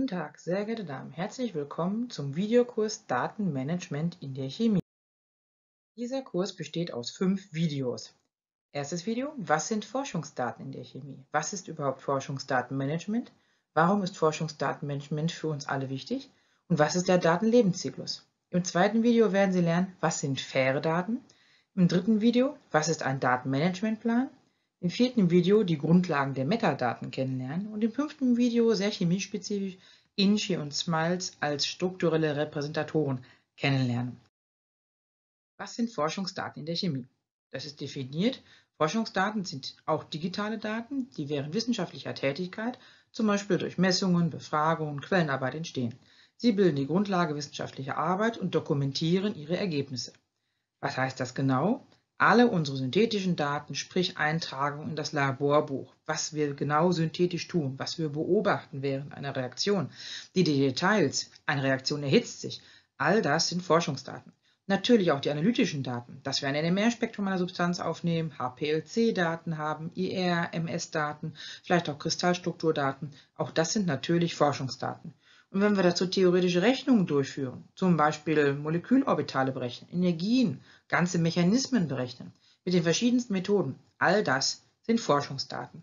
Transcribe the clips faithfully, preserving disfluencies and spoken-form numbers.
Tag, sehr geehrte Damen, herzlich willkommen zum Videokurs Datenmanagement in der Chemie. Dieser Kurs besteht aus fünf Videos. Erstes Video: Was sind Forschungsdaten in der Chemie? Was ist überhaupt Forschungsdatenmanagement? Warum ist Forschungsdatenmanagement für uns alle wichtig? Und was ist der Datenlebenszyklus? Im zweiten Video werden Sie lernen, was sind faire Daten? Im dritten Video, was ist ein Datenmanagementplan? Im vierten Video die Grundlagen der Metadaten kennenlernen und im fünften Video sehr chemiespezifisch Inchi und Smalls als strukturelle Repräsentatoren kennenlernen. Was sind Forschungsdaten in der Chemie? Das ist definiert. Forschungsdaten sind auch digitale Daten, die während wissenschaftlicher Tätigkeit, zum Beispiel durch Messungen, Befragungen, Quellenarbeit entstehen. Sie bilden die Grundlage wissenschaftlicher Arbeit und dokumentieren ihre Ergebnisse. Was heißt das genau? Alle unsere synthetischen Daten, sprich Eintragungen in das Laborbuch, was wir genau synthetisch tun, was wir beobachten während einer Reaktion, die Details, eine Reaktion erhitzt sich, all das sind Forschungsdaten. Natürlich auch die analytischen Daten, dass wir ein N M R-Spektrum einer Substanz aufnehmen, H P L C-Daten haben, I R, M S-Daten, vielleicht auch Kristallstrukturdaten, auch das sind natürlich Forschungsdaten. Und wenn wir dazu theoretische Rechnungen durchführen, zum Beispiel Molekülorbitale berechnen, Energien, ganze Mechanismen berechnen, mit den verschiedensten Methoden, all das sind Forschungsdaten.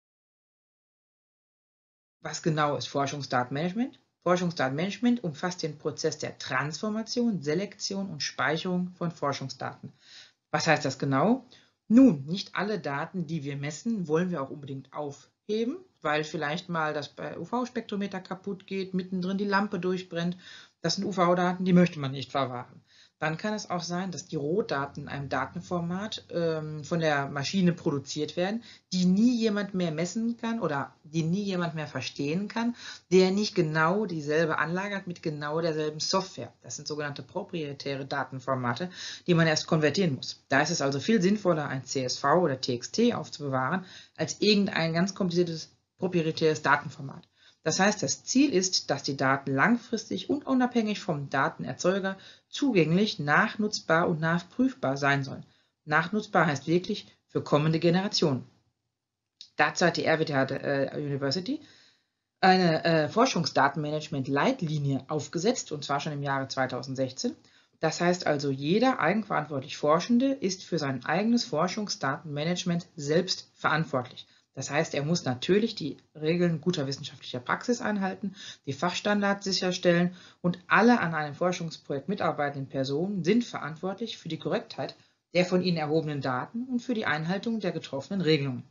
Was genau ist Forschungsdatenmanagement? Forschungsdatenmanagement umfasst den Prozess der Transformation, Selektion und Speicherung von Forschungsdaten. Was heißt das genau? Nun, nicht alle Daten, die wir messen, wollen wir auch unbedingt aufheben, weil vielleicht mal das U V-Spektrometer kaputt geht, mittendrin die Lampe durchbrennt. Das sind U V-Daten, die möchte man nicht verwahren. Dann kann es auch sein, dass die Rohdaten in einem Datenformat ähm, von der Maschine produziert werden, die nie jemand mehr messen kann oder die nie jemand mehr verstehen kann, der nicht genau dieselbe Anlage hat mit genau derselben Software. Das sind sogenannte proprietäre Datenformate, die man erst konvertieren muss. Da ist es also viel sinnvoller, ein C S V oder T X T aufzubewahren, als irgendein ganz kompliziertes proprietäres Datenformat. Das heißt, das Ziel ist, dass die Daten langfristig und unabhängig vom Datenerzeuger zugänglich, nachnutzbar und nachprüfbar sein sollen. Nachnutzbar heißt wirklich für kommende Generationen. Dazu hat die R W T H University eine äh, Forschungsdatenmanagement-Leitlinie aufgesetzt, und zwar schon im Jahre zweitausendsechzehn. Das heißt also, jeder eigenverantwortlich Forschende ist für sein eigenes Forschungsdatenmanagement selbst verantwortlich. Das heißt, er muss natürlich die Regeln guter wissenschaftlicher Praxis einhalten, die Fachstandards sicherstellen und alle an einem Forschungsprojekt mitarbeitenden Personen sind verantwortlich für die Korrektheit der von ihnen erhobenen Daten und für die Einhaltung der getroffenen Regelungen.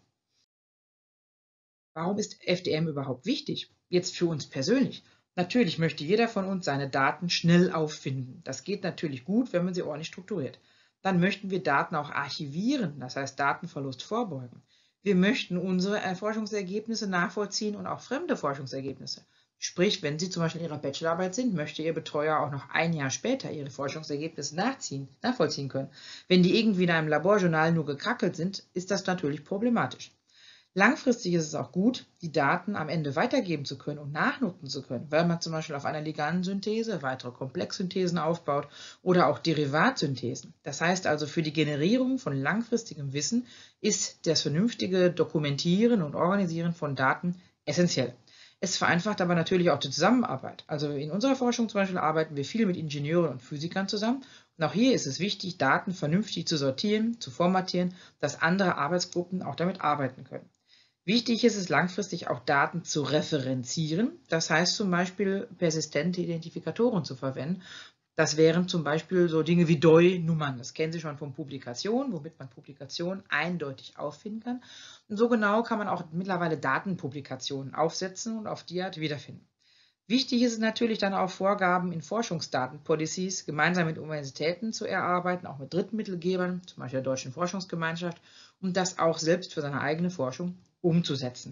Warum ist F D M überhaupt wichtig? Jetzt für uns persönlich. Natürlich möchte jeder von uns seine Daten schnell auffinden. Das geht natürlich gut, wenn man sie ordentlich strukturiert. Dann möchten wir Daten auch archivieren, das heißt Datenverlust vorbeugen. Wir möchten unsere Forschungsergebnisse nachvollziehen und auch fremde Forschungsergebnisse. Sprich, wenn Sie zum Beispiel in Ihrer Bachelorarbeit sind, möchte Ihr Betreuer auch noch ein Jahr später Ihre Forschungsergebnisse nachziehen, nachvollziehen können. Wenn die irgendwie in einem Laborjournal nur gekrackelt sind, ist das natürlich problematisch. Langfristig ist es auch gut, die Daten am Ende weitergeben zu können und nachnutzen zu können, weil man zum Beispiel auf einer Ligandensynthese weitere Komplexsynthesen aufbaut oder auch Derivatsynthesen. Das heißt also, für die Generierung von langfristigem Wissen ist das vernünftige Dokumentieren und Organisieren von Daten essentiell. Es vereinfacht aber natürlich auch die Zusammenarbeit. Also in unserer Forschung zum Beispiel arbeiten wir viel mit Ingenieuren und Physikern zusammen. Und auch hier ist es wichtig, Daten vernünftig zu sortieren, zu formatieren, dass andere Arbeitsgruppen auch damit arbeiten können. Wichtig ist es langfristig auch Daten zu referenzieren, das heißt zum Beispiel persistente Identifikatoren zu verwenden. Das wären zum Beispiel so Dinge wie D O I-Nummern, das kennen Sie schon von Publikationen, womit man Publikationen eindeutig auffinden kann. Und so genau kann man auch mittlerweile Datenpublikationen aufsetzen und auf die Art wiederfinden. Wichtig ist es natürlich dann auch, Vorgaben in Forschungsdatenpolicies gemeinsam mit Universitäten zu erarbeiten, auch mit Drittmittelgebern, zum Beispiel der Deutschen Forschungsgemeinschaft, um das auch selbst für seine eigene Forschung umzusetzen.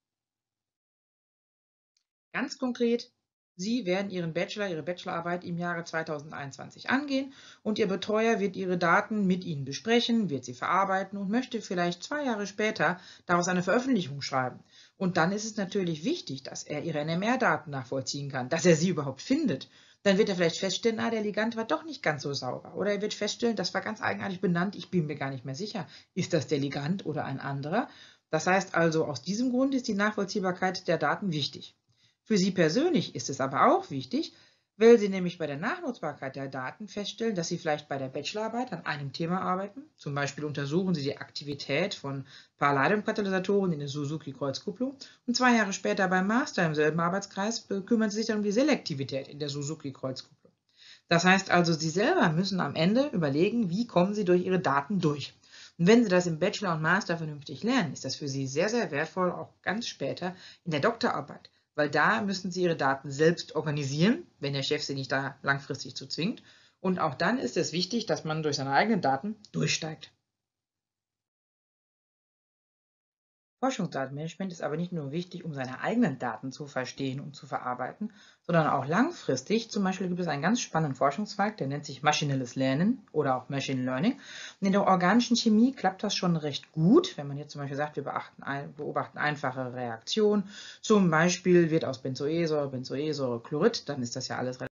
Ganz konkret, Sie werden Ihren Bachelor, Ihre Bachelorarbeit im Jahre zweitausendeinundzwanzig angehen und Ihr Betreuer wird Ihre Daten mit Ihnen besprechen, wird sie verarbeiten und möchte vielleicht zwei Jahre später daraus eine Veröffentlichung schreiben. Und dann ist es natürlich wichtig, dass er Ihre N M R-Daten nachvollziehen kann, dass er sie überhaupt findet. Dann wird er vielleicht feststellen, ah, der Ligand war doch nicht ganz so sauber. Oder er wird feststellen, das war ganz eigenartig benannt, ich bin mir gar nicht mehr sicher, ist das der Ligand oder ein anderer? Das heißt also, aus diesem Grund ist die Nachvollziehbarkeit der Daten wichtig. Für Sie persönlich ist es aber auch wichtig, weil Sie nämlich bei der Nachnutzbarkeit der Daten feststellen, dass Sie vielleicht bei der Bachelorarbeit an einem Thema arbeiten. Zum Beispiel untersuchen Sie die Aktivität von Palladium-Katalysatoren in der Suzuki-Kreuzkupplung und zwei Jahre später beim Master im selben Arbeitskreis kümmern Sie sich dann um die Selektivität in der Suzuki-Kreuzkupplung. Das heißt also, Sie selber müssen am Ende überlegen, wie kommen Sie durch Ihre Daten durch. Und wenn Sie das im Bachelor und Master vernünftig lernen, ist das für Sie sehr, sehr wertvoll, auch ganz später in der Doktorarbeit. Weil da müssen Sie Ihre Daten selbst organisieren, wenn der Chef Sie nicht da langfristig zu zwingt. Und auch dann ist es wichtig, dass man durch seine eigenen Daten durchsteigt. Forschungsdatenmanagement ist aber nicht nur wichtig, um seine eigenen Daten zu verstehen und zu verarbeiten, sondern auch langfristig. Zum Beispiel gibt es einen ganz spannenden Forschungszweig, der nennt sich maschinelles Lernen oder auch Machine Learning. Und in der organischen Chemie klappt das schon recht gut, wenn man jetzt zum Beispiel sagt, wir beachten ein, beobachten einfache Reaktionen. Zum Beispiel wird aus Benzoesäure Benzoesäure Chlorid, dann ist das ja alles relativ.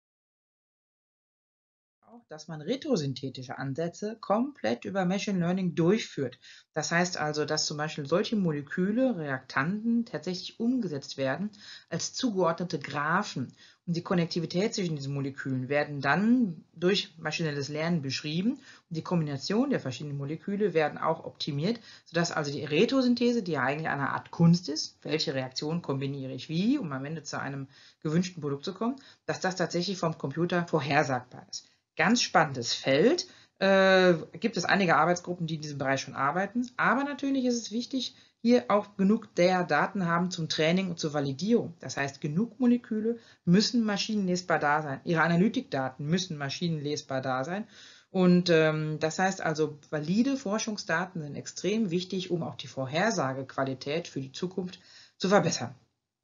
Auch, dass man retrosynthetische Ansätze komplett über Machine Learning durchführt. Das heißt also, dass zum Beispiel solche Moleküle, Reaktanten tatsächlich umgesetzt werden als zugeordnete Graphen. Und die Konnektivität zwischen diesen Molekülen werden dann durch maschinelles Lernen beschrieben. Und die Kombination der verschiedenen Moleküle werden auch optimiert, sodass also die Retrosynthese, die ja eigentlich eine Art Kunst ist, welche Reaktionen kombiniere ich wie, um am Ende zu einem gewünschten Produkt zu kommen, dass das tatsächlich vom Computer vorhersagbar ist. Ganz spannendes Feld. Äh, gibt es einige Arbeitsgruppen, die in diesem Bereich schon arbeiten. Aber natürlich ist es wichtig, hier auch genug der Daten haben zum Training und zur Validierung. Das heißt, genug Moleküle müssen maschinenlesbar da sein. Ihre Analytikdaten müssen maschinenlesbar da sein. Und ähm, das heißt also, valide Forschungsdaten sind extrem wichtig, um auch die Vorhersagequalität für die Zukunft zu verbessern.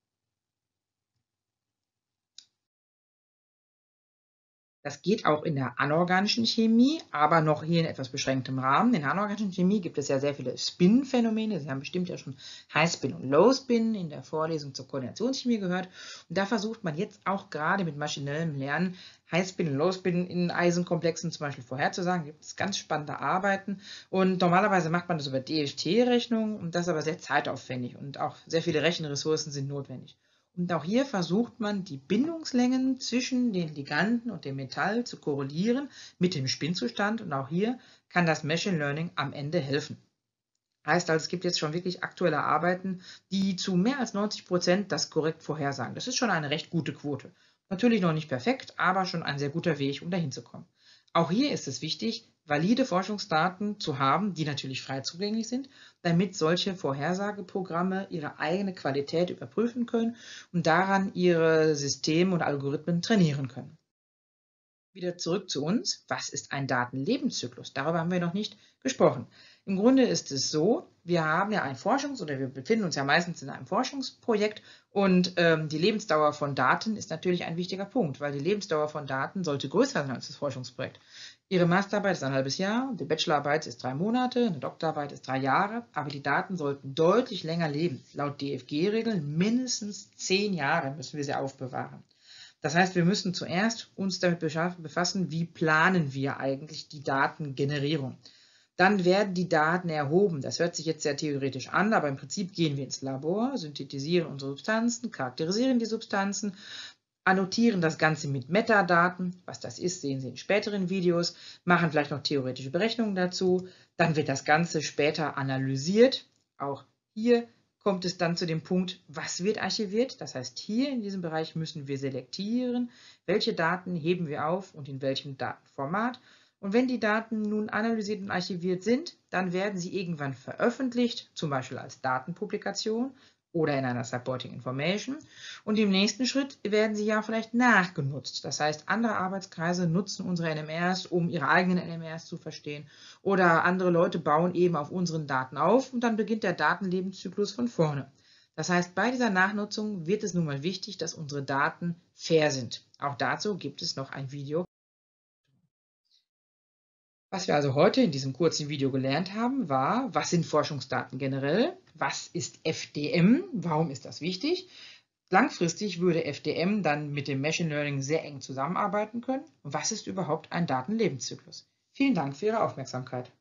Das geht auch in der anorganischen Chemie, aber noch hier in etwas beschränktem Rahmen. In der anorganischen Chemie gibt es ja sehr viele Spin-Phänomene. Sie haben bestimmt ja schon High-Spin und Low-Spin in der Vorlesung zur Koordinationschemie gehört. Und da versucht man jetzt auch gerade mit maschinellem Lernen High-Spin und Low-Spin in Eisenkomplexen zum Beispiel vorherzusagen. Da gibt es ganz spannende Arbeiten. Und normalerweise macht man das über D F T-Rechnungen und das ist aber sehr zeitaufwendig und auch sehr viele Rechenressourcen sind notwendig. Und auch hier versucht man, die Bindungslängen zwischen den Liganden und dem Metall zu korrelieren mit dem Spinnzustand. Und auch hier kann das Machine Learning am Ende helfen. Heißt also, es gibt jetzt schon wirklich aktuelle Arbeiten, die zu mehr als neunzig Prozent das korrekt vorhersagen. Das ist schon eine recht gute Quote. Natürlich noch nicht perfekt, aber schon ein sehr guter Weg, um dahin zu kommen. Auch hier ist es wichtig, valide Forschungsdaten zu haben, die natürlich frei zugänglich sind, damit solche Vorhersageprogramme ihre eigene Qualität überprüfen können und daran ihre Systeme und Algorithmen trainieren können. Wieder zurück zu uns. Was ist ein Datenlebenszyklus? Darüber haben wir noch nicht gesprochen. Im Grunde ist es so, wir haben ja ein Forschungs- oder wir befinden uns ja meistens in einem Forschungsprojekt und ähm, die Lebensdauer von Daten ist natürlich ein wichtiger Punkt, weil die Lebensdauer von Daten sollte größer sein als das Forschungsprojekt. Ihre Masterarbeit ist ein halbes Jahr, die Bachelorarbeit ist drei Monate, eine Doktorarbeit ist drei Jahre, aber die Daten sollten deutlich länger leben. Laut D F G-Regeln mindestens zehn Jahre müssen wir sie aufbewahren. Das heißt, wir müssen zuerst uns damit befassen, wie planen wir eigentlich die Datengenerierung. Dann werden die Daten erhoben. Das hört sich jetzt sehr theoretisch an, aber im Prinzip gehen wir ins Labor, synthetisieren unsere Substanzen, charakterisieren die Substanzen, annotieren das Ganze mit Metadaten. Was das ist, sehen Sie in späteren Videos, machen vielleicht noch theoretische Berechnungen dazu. Dann wird das Ganze später analysiert. Auch hier kommt es dann zu dem Punkt, was wird archiviert. Das heißt, hier in diesem Bereich müssen wir selektieren, welche Daten heben wir auf und in welchem Datenformat. Und wenn die Daten nun analysiert und archiviert sind, dann werden sie irgendwann veröffentlicht, zum Beispiel als Datenpublikation oder in einer Supporting Information. Und im nächsten Schritt werden sie ja vielleicht nachgenutzt. Das heißt, andere Arbeitskreise nutzen unsere N M Rs, um ihre eigenen N M Rs zu verstehen. Oder andere Leute bauen eben auf unseren Daten auf und dann beginnt der Datenlebenszyklus von vorne. Das heißt, bei dieser Nachnutzung wird es nun mal wichtig, dass unsere Daten fair sind. Auch dazu gibt es noch ein Video. Was wir also heute in diesem kurzen Video gelernt haben, war, was sind Forschungsdaten generell, was ist F D M, warum ist das wichtig. Langfristig würde F D M dann mit dem Machine Learning sehr eng zusammenarbeiten können. Und was ist überhaupt ein Datenlebenszyklus? Vielen Dank für Ihre Aufmerksamkeit.